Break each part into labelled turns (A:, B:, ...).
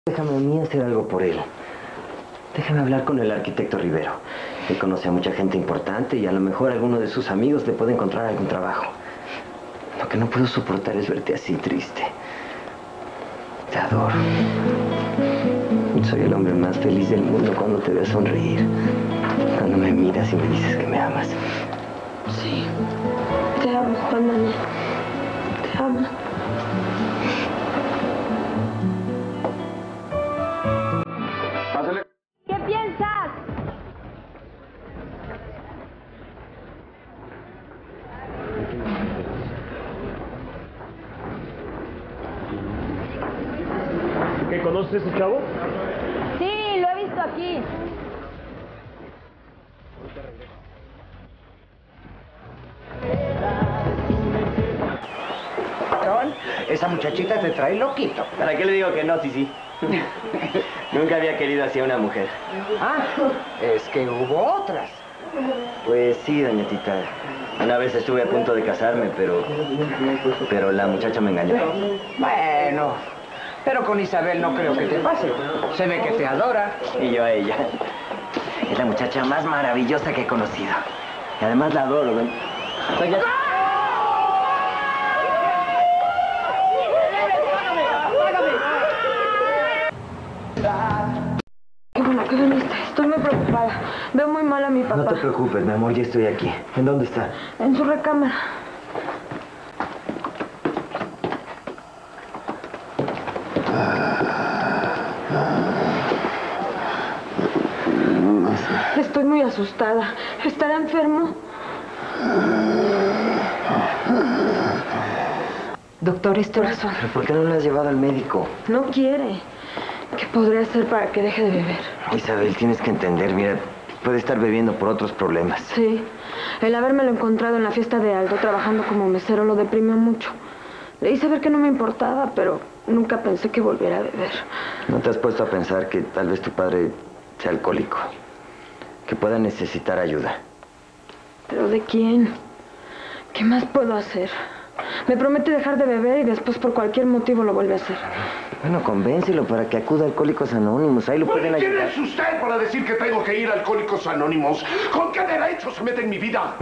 A: Déjame a mí hacer algo por él. Déjame hablar con el arquitecto Rivero. Él conoce a mucha gente importante y a lo mejor alguno de sus amigos te puede encontrar algún trabajo. Lo que no puedo soportar es verte así triste. Te adoro. Soy el hombre más feliz del mundo cuando te veo sonreír. Cuando me miras y me dices que me amas.
B: Sí, te amo, Juan Daniel. Te amo.
C: Pásale.
B: ¿Qué piensas?
C: ¿Qué conoces a ese chavo?
B: Sí, lo he visto aquí.
D: Esa muchachita te trae loquito.
A: ¿Para qué le digo que no, sí? Nunca había querido así a una mujer.
D: Ah, es que hubo otras.
A: Pues sí, doña Tita. Una vez estuve a punto de casarme, pero la muchacha me engañó.
D: Bueno, pero con Isabel no creo que te pase. Se ve que te adora.
A: Y yo a ella. Es la muchacha más maravillosa que he conocido. Y además la adoro, ¿ven? Doña...
B: Qué bueno que viniste. Estoy muy preocupada. Veo muy mal a mi papá.
A: No te preocupes, mi amor, ya estoy aquí. ¿En dónde está?
B: En su recámara. Estoy muy asustada. ¿Estará enfermo? Doctor, es tu razón.
A: ¿Pero por qué no la has llevado al médico?
B: No quiere. ¿Qué podría hacer para que deje de beber?
A: Isabel, tienes que entender, mira, puede estar bebiendo por otros problemas.
B: Sí. El habérmelo encontrado en la fiesta de Aldo trabajando como mesero lo deprimió mucho. Le hice ver que no me importaba, pero nunca pensé que volviera a beber.
A: ¿No te has puesto a pensar que tal vez tu padre sea alcohólico? Que pueda necesitar ayuda.
B: ¿Pero de quién? ¿Qué más puedo hacer? Me promete dejar de beber y después por cualquier motivo lo vuelve a hacer.
A: Bueno, convéncelo para que acuda a Alcohólicos Anónimos. Ahí lo pueden
C: ¿Quién
A: ayudar.
C: es usted para decir que tengo que ir a Alcohólicos Anónimos? ¿Con qué derecho se mete en mi vida?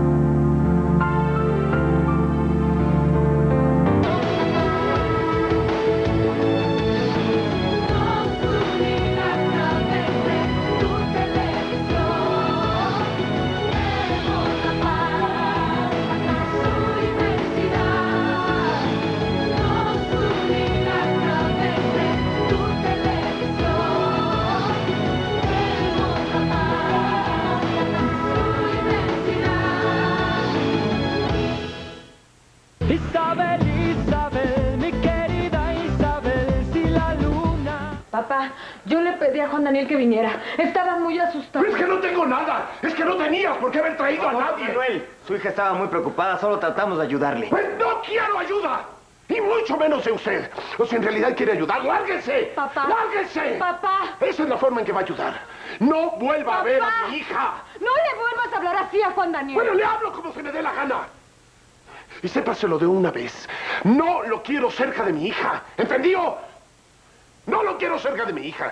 E: Isabel, Isabel, mi querida Isabel, si la luna...
B: Papá, yo le pedí a Juan Daniel que viniera. Estaba muy asustado.
C: Es que no tengo nada. Es que no tenías por qué haber traído a nadie.
A: Manuel, su hija estaba muy preocupada. Solo tratamos de ayudarle.
C: Pues no quiero ayuda. Y mucho menos de usted. O si en realidad quiere ayudar, ¡lárguese!
B: Papá.
C: ¡Lárguese!
B: Papá.
C: Esa es la forma en que va a ayudar. No vuelva a ver a mi hija.
B: No le vuelvas a hablar así a Juan Daniel.
C: Bueno, le hablo como se me dé la gana. Y sépaselo de una vez. No lo quiero cerca de mi hija. ¿Entendió? No lo quiero cerca de mi hija.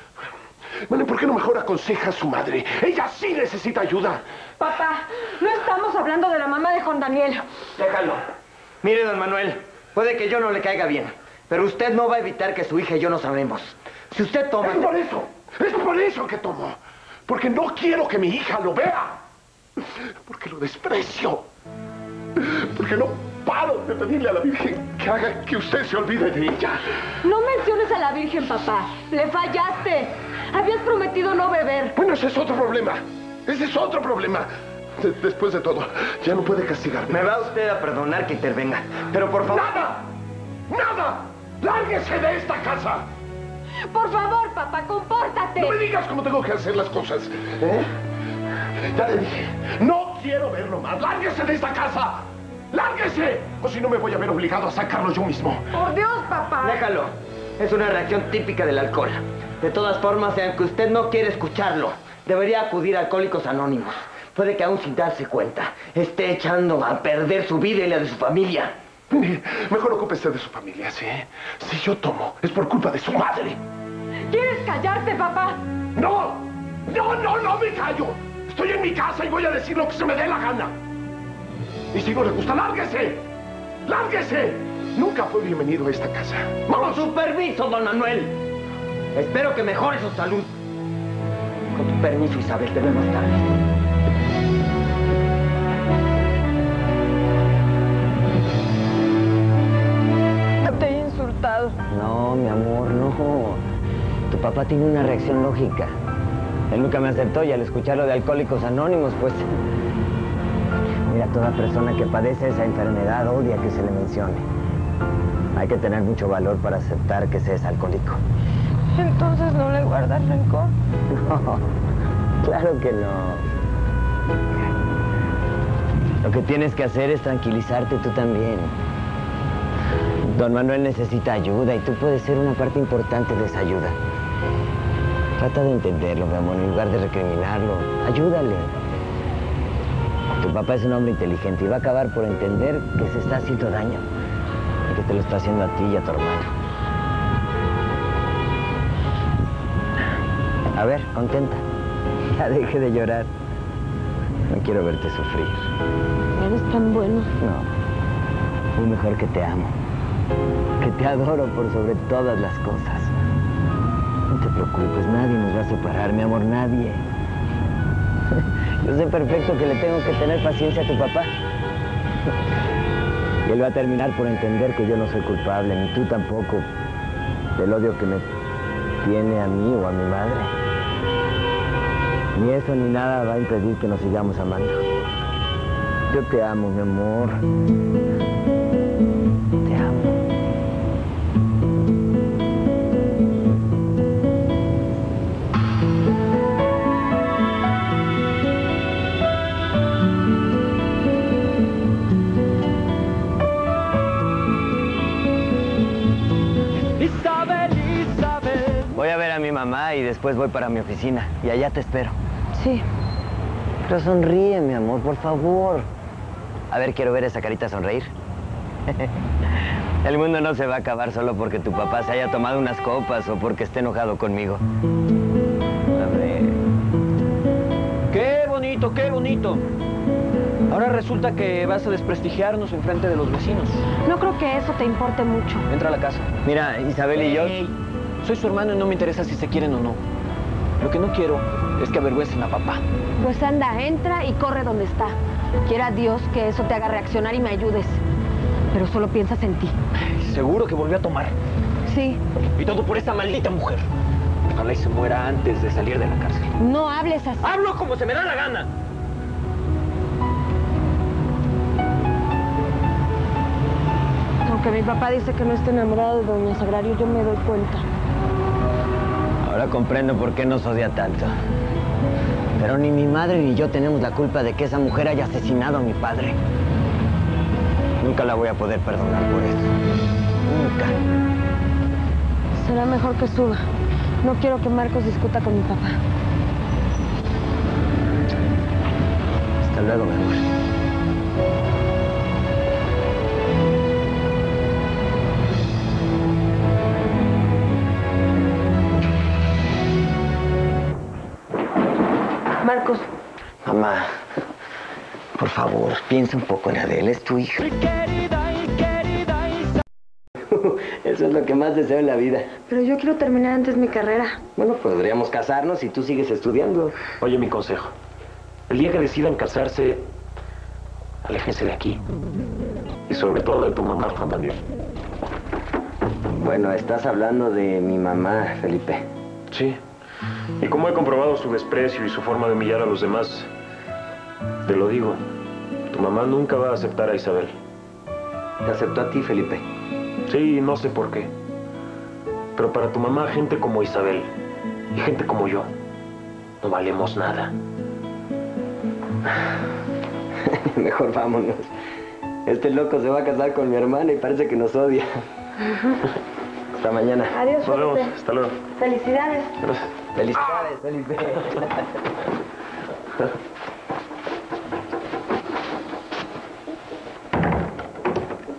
C: Bueno, ¿por qué no mejor aconseja a su madre? Ella sí necesita ayuda.
B: Papá, no estamos hablando de la mamá de Juan Daniel.
A: Déjalo. Mire, don Manuel, puede que yo no le caiga bien, pero usted no va a evitar que su hija y yo nos amemos. Si usted toma...
C: Es por eso que tomo. Porque no quiero que mi hija lo vea. Porque lo desprecio. Porque no paro de pedirle a la Virgen que haga que usted se olvide de ella.
B: No menciones a la Virgen, papá. Le fallaste. Habías prometido no beber.
C: Bueno, ese es otro problema. Ese es otro problema. Después de todo, ya no puede castigarme.
A: Me va usted a perdonar que intervenga, pero por favor...
C: ¡Nada! ¡Nada! ¡Lárguese de esta casa!
B: Por favor, papá, compórtate.
C: No me digas cómo tengo que hacer las cosas. ¿Eh? Ya le dije, no quiero verlo más. ¡Lárguese de esta casa! ¡Lárguese! O si no me voy a ver obligado a sacarlo yo mismo.
B: Por Dios, papá.
A: Déjalo. Es una reacción típica del alcohol. De todas formas, aunque usted no quiere escucharlo, debería acudir a Alcohólicos Anónimos. Puede que aún sin darse cuenta, esté echando a perder su vida y la de su familia.
C: Mire, mejor ocúpese de su familia, ¿sí? Si yo tomo, es por culpa de su madre.
B: ¿Quieres callarte, papá?
C: ¡No! ¡No me callo! Estoy en mi casa y voy a decir lo que se me dé la gana. Y si no le gusta, ¡lárguese! ¡Lárguese! Nunca fue bienvenido a esta casa. ¡Vamos!
A: Con su permiso, don Manuel. Espero que mejore su salud. Con tu permiso, Isabel, te veo más tarde.
B: Te he insultado.
A: No, mi amor, no. Tu papá tiene una reacción lógica. Él nunca me aceptó y al escucharlo de Alcohólicos Anónimos, pues... Mira, toda persona que padece esa enfermedad odia que se le mencione. Hay que tener mucho valor para aceptar que se es alcohólico.
B: Entonces no le guardas rencor.
A: No, claro que no. Lo que tienes que hacer es tranquilizarte tú también. Don Manuel necesita ayuda y tú puedes ser una parte importante de esa ayuda. Trata de entenderlo, mi amor, en lugar de recriminarlo. Ayúdale. Tu papá es un hombre inteligente y va a acabar por entender que se está haciendo daño y que te lo está haciendo a ti y a tu hermano. A ver, contenta. Ya deje de llorar. No quiero verte sufrir.
B: Eres tan bueno.
A: No. Es mejor que te amo. Que te adoro por sobre todas las cosas. No te preocupes, nadie nos va a separar, mi amor, nadie. Yo sé perfecto que le tengo que tener paciencia a tu papá. Y él va a terminar por entender que yo no soy culpable, ni tú tampoco, del odio que me tiene a mí o a mi madre. Ni eso ni nada va a impedir que nos sigamos amando. Yo te amo, mi amor. Te amo.
E: Isabel, Isabel.
A: Voy a ver a mi mamá y después voy para mi oficina. Y allá te espero.
B: Sí.
A: Pero sonríe, mi amor, por favor. A ver, quiero ver esa carita sonreír. El mundo no se va a acabar solo porque tu papá se haya tomado unas copas o porque esté enojado conmigo. A ver.
F: ¡Qué bonito, qué bonito! Ahora resulta que vas a desprestigiarnos en frente de los vecinos.
B: No creo que eso te importe mucho.
F: Entra a la casa.
A: Mira, Isabel y yo...
F: Ey, soy su hermano y no me interesa si se quieren o no. Lo que no quiero es que avergüencen a papá.
B: Pues anda, entra y corre donde está. Quiera Dios que eso te haga reaccionar y me ayudes. Pero solo piensas en ti.
F: Seguro que volvió a tomar.
B: Sí.
F: Y todo por esa maldita mujer. Ojalá y se muera antes de salir de la cárcel.
B: No hables así.
F: ¡Hablo como se me da la gana!
B: Aunque mi papá dice que no está enamorado de doña Sagrario, yo me doy cuenta.
A: Ahora comprendo por qué nos odia tanto. Pero ni mi madre ni yo tenemos la culpa de que esa mujer haya asesinado a mi padre. Nunca la voy a poder perdonar por eso. Nunca.
B: Será mejor que suba. No quiero que Marcos discuta con mi papá.
A: Hasta luego, mi amor.
B: Marcos,
A: Mamá, por favor, piensa un poco en Adele, es tu hija.
E: Mi querida Isabel.
A: Eso es lo que más deseo en la vida.
B: pero yo quiero terminar antes mi carrera.
A: Bueno, podríamos casarnos y tú sigues estudiando.
C: Oye, mi consejo. El día que decidan casarse, aléjense de aquí. Y sobre todo de tu mamá, Juan Manuel.
A: Bueno, estás hablando de mi mamá, Felipe.
G: Sí. Y como he comprobado su desprecio y su forma de humillar a los demás, te lo digo, tu mamá nunca va a aceptar a Isabel.
A: Te aceptó a ti, Felipe.
G: Sí, no sé por qué. Pero para tu mamá, gente como Isabel y gente como yo, no valemos nada.
A: Mejor vámonos. Este loco se va a casar con mi hermana y parece que nos odia. Hasta mañana.
B: Adiós,
G: Nos vemos.
B: Felipe.
G: Hasta luego.
B: Felicidades.
G: Gracias.
A: Felicidades, Felipe.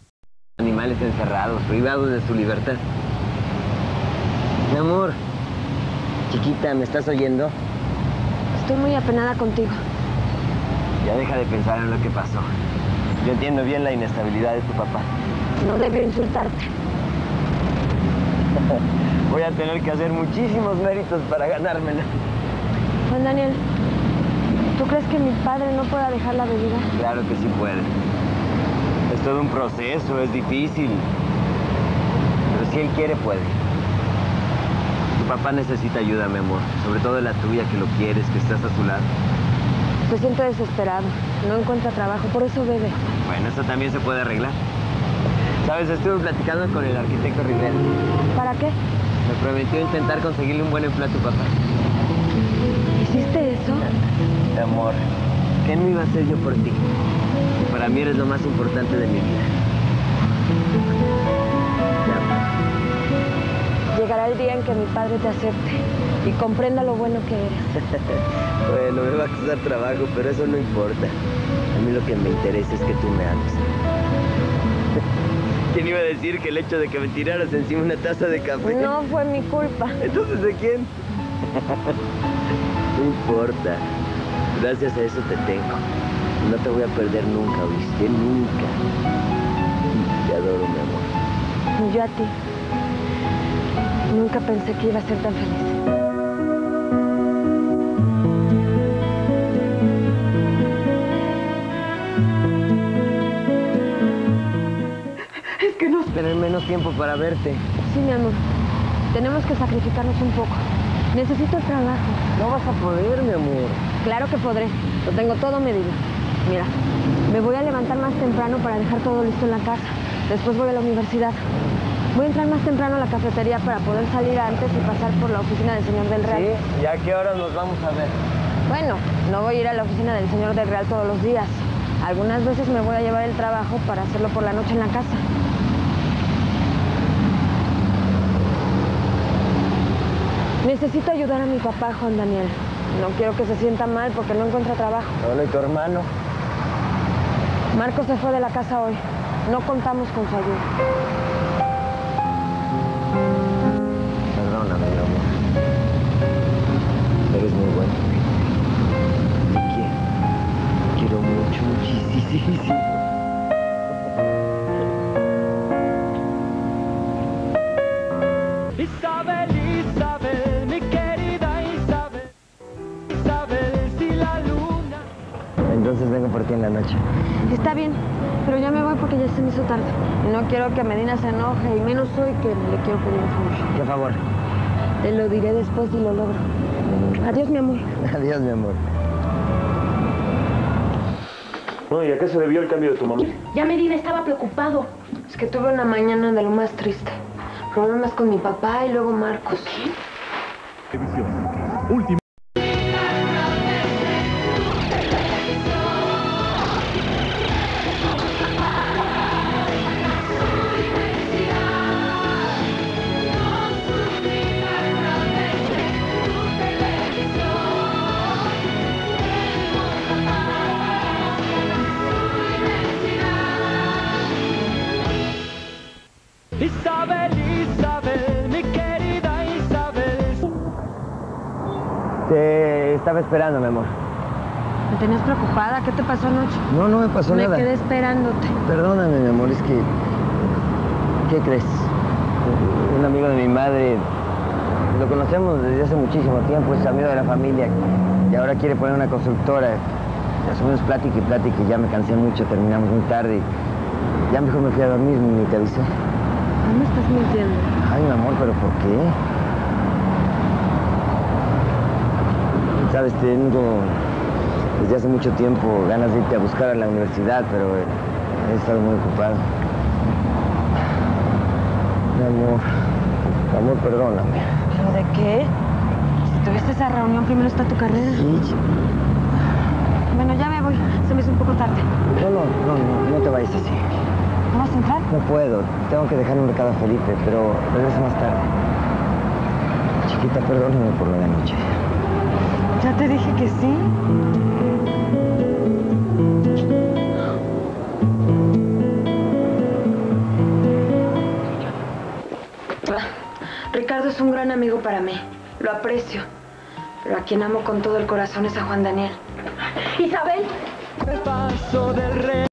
A: Animales encerrados, privados de su libertad. Mi amor, Chiquita, ¿me estás oyendo?
B: Estoy muy apenada contigo.
A: Ya deja de pensar en lo que pasó. Yo entiendo bien la inestabilidad de tu papá.
B: No debo insultarte.
A: Voy a tener que hacer muchísimos méritos para ganármela.
B: Juan Daniel, ¿tú crees que mi padre no pueda dejar la bebida?
A: Claro que sí puede. Es todo un proceso, es difícil. Pero si él quiere, puede. Tu papá necesita ayuda, mi amor. Sobre todo la tuya, que lo quieres, que estás a su lado.
B: Se siente desesperado. No encuentra trabajo, por eso bebe.
A: Bueno, eso también se puede arreglar. ¿Sabes? Estuve platicando con el arquitecto Rivero.
B: ¿Para qué?
A: Me prometió intentar conseguirle un buen empleo a tu papá.
B: ¿Hiciste eso?
A: Amor, ¿qué no iba a hacer yo por ti? Para mí eres lo más importante de mi vida. Te amo.
B: Llegará el día en que mi padre te acepte y comprenda lo bueno que eres.
A: Bueno, me va a costar trabajo, pero eso no importa. A mí lo que me interesa es que tú me ames. ¿Quién iba a decir que el hecho de que me tiraras encima una taza de café?
B: No fue mi culpa.
A: ¿Entonces de quién? No importa. Gracias a eso te tengo. No te voy a perder nunca, ¿oíste? Nunca. Te adoro, mi amor.
B: Y yo a ti. Nunca pensé que iba a ser tan feliz.
A: Es que no tener menos tiempo para verte.
B: Sí, mi amor. Tenemos que sacrificarnos un poco. Necesito el trabajo.
A: No vas a poder, mi amor.
B: Claro que podré. Lo tengo todo medido. Mira, me voy a levantar más temprano para dejar todo listo en la casa. Después voy a la universidad. Voy a entrar más temprano a la cafetería para poder salir antes y pasar por la oficina del señor del Real.
A: ¿Sí? ¿Y a qué hora nos vamos a ver?
B: Bueno, no voy a ir a la oficina del señor del Real todos los días. Algunas veces me voy a llevar el trabajo para hacerlo por la noche en la casa. Necesito ayudar a mi papá, Juan Daniel. No quiero que se sienta mal porque no encuentra trabajo.
A: Bueno, ¿y tu hermano?
B: Marco se fue de la casa hoy. No contamos con su ayuda.
A: Perdóname, mi amor. Eres muy bueno. Te quiero mucho, muchísimo.
E: Isabel, Isabel, mi querida Isabel. Isabel, si la luna.
A: Entonces vengo por ti en la noche.
B: Está bien, pero ya me voy porque ya se me hizo tarde. Y no quiero que Medina se enoje, y menos hoy que le quiero pedir un favor.
A: ¿Qué favor?
B: Te lo diré después y lo logro. Adiós, mi amor.
A: Adiós, mi amor.
G: Bueno, ¿y a qué se debió el cambio de tu mamá?
B: Ya Medina estaba preocupado. Es que tuve una mañana de lo más triste. Problemas con mi papá y luego Marcos.
H: Último.
E: Isabel, Isabel, mi querida Isabel.
A: Te estaba esperando, mi amor.
B: ¿Me tenías preocupada? ¿Qué te pasó anoche?
A: No, no me pasó nada.
B: Me quedé esperándote.
A: Perdóname, mi amor, es que... ¿Qué crees? Un amigo de mi madre... Lo conocemos desde hace muchísimo tiempo, es amigo de la familia. Y ahora quiere poner una constructora. Ya subimos plática y plática y ya me cansé mucho, terminamos muy tarde. Y ya mejor me fui a dormir, ni te avisé.
B: No me estás mintiendo.
A: Ay, mi amor, ¿pero por qué? Sabes, tengo desde hace mucho tiempo ganas de irte a buscar a la universidad, pero he estado muy ocupado. Mi amor, perdóname.
B: ¿Pero de qué? Si tuviste esa reunión, primero está tu carrera.
A: Sí.
B: Bueno, ya me voy. Se me hizo un poco tarde.
A: No te vayas así.
B: ¿No vas a entrar?
A: No puedo. Tengo que dejar un recado a Felipe, pero regreso más tarde. Chiquita, perdóname por lo de anoche.
B: Ya te dije que sí. Ricardo es un gran amigo para mí. Lo aprecio. Pero a quien amo con todo el corazón es a Juan Daniel. ¡Isabel!
E: El paso del rey.